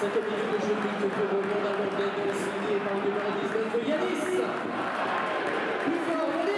5e minute de jeu pour Ronald Morgan, signé par le numéro 19 de Yanis. Plus fort, Yanis.